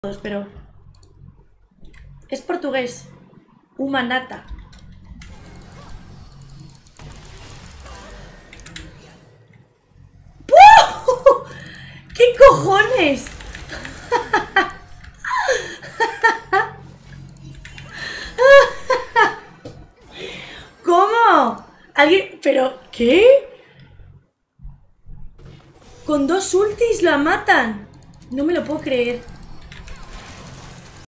Pero es portugués. Humanata. ¡Puh! ¿Qué cojones? ¿Cómo? ¿Alguien? ¿Pero qué? Con 2 ultis la matan. No me lo puedo creer.